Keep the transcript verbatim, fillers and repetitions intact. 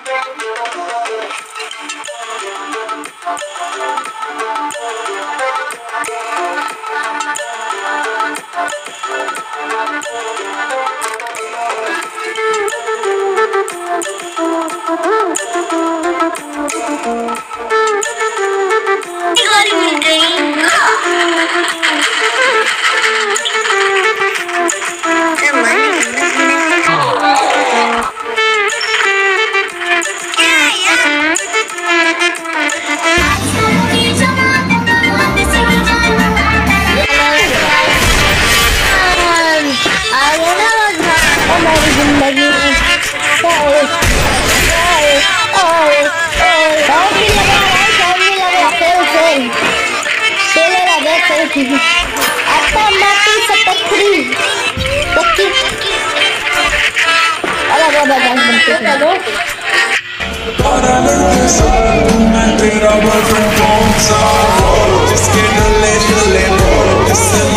आता माटी सपत्री पक्की अरे बाबा बनते चलो मैं तेरा बॉयफ्रेंड कौन सा जिसके डले डले